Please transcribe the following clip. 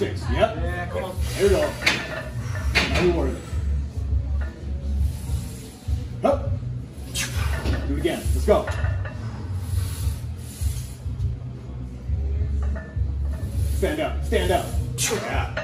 6. Yep. Yeah, come on. There we go. Now we work. Up. Do it again. Let's go. Stand up. Stand up. Yeah.